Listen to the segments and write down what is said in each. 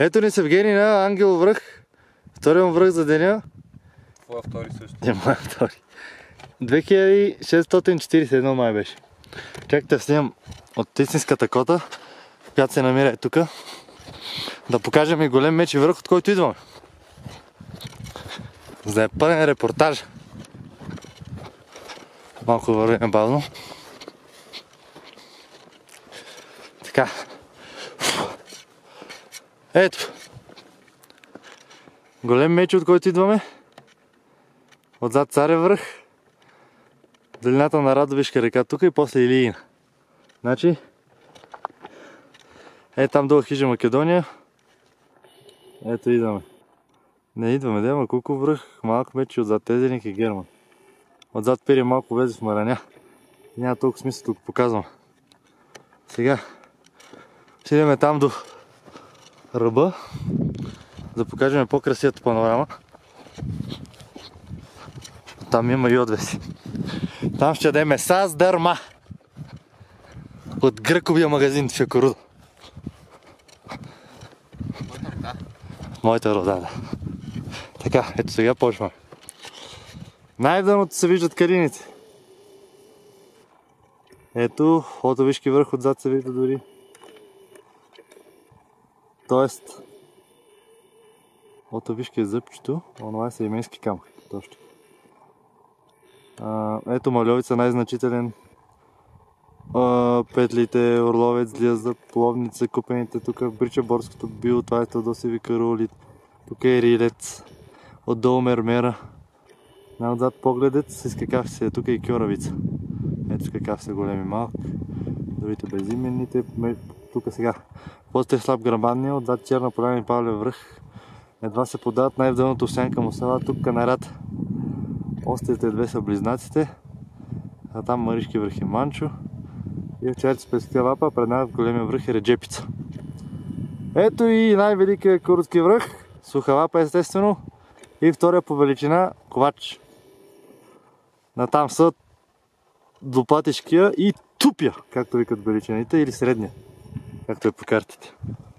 Ето ни с Евгений на Ангел връх. Втория му връх за деня. Това втори също. Моя втори. 2641 май беше. Чакайте да снимам от истинската кота, която се намира е тук. Да покажем и голем мечи връх, от който идваме. За да е пълен репортаж. Малко вървим бавно. Така. Ето. Голем меч, от който идваме. Отзад Царев връх. Долината на Радовишка река тук и после Илиина. Значи, там долу хижа Македония. Ето идваме. Не идваме, да има Куков връх, малък меч и отзад Тезеник и Герман. Отзад Пери малко влезе в Мараня. Няма толкова смисъл да го показвам. Сега ще идем там до ръба, да покажем по-красивата панорама. Там има и отвеси. Там ще ядем меса с дърма. От гръковия магазин в Якоруда. Моята рода, да. Така, ето сега почваме. Най-дъното се виждат калините. Ето, Отовишки връх отзад се вижда дори. Тоест, Отовишки е зъбчето, онова е Сейменски камък. Точно. Ето Мальовица, най-значителен. Петлите, Орловец, Лиязъб, Пловница, купените тук, Бричаборското било, това е Теодосиеви караулит. Тук е Рилец, отдолу Мермера. Най-отзад Погледец, изкакав се, тук е и Кьоравица. Ето какав са големи малък. Другите безименните, тук сега. После е слаб грабанния, отзад Черна поляна и Павлев връх. Едва се подават най-вдълното Овсянка Мусала, тук Канарат. Острите две са близнаците, а там Маришки връх и Манчо. И в Чайци Пеския лапа, пред нас големия връх е Реджепица. Ето и най-великия Курутски връх, Суха лапа естествено. И втория по величина Ковач. Натам са Доплатишкия и Тупия, както викат беличаните, или средния, както е по картите.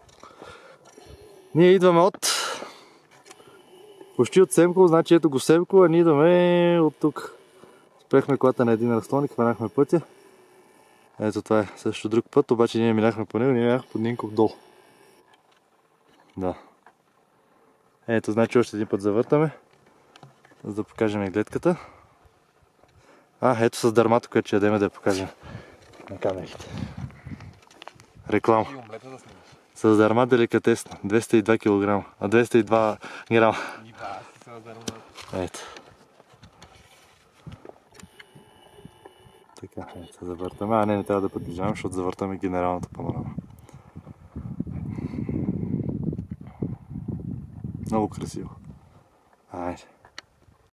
Ние идваме почти от Семково, значи ето го Семково, а ние идваме от тук. Спрехме колата на един разклон и хванахме пътя. Ето това е също друг път, обаче ние минахме по него, ние минахме под Нинков дол. Да. Ето, значи още един път завъртаме, за да покажем гледката. Ето с дърмато, което ще ядеме да я покажем на камерите. Реклама. С дърма деликатесна, 202 кг, 202 грама. Ето. Така, ето завъртаме. Не трябва да подбижаваме, защото завъртаме генералната панорама. Много красиво. Айде.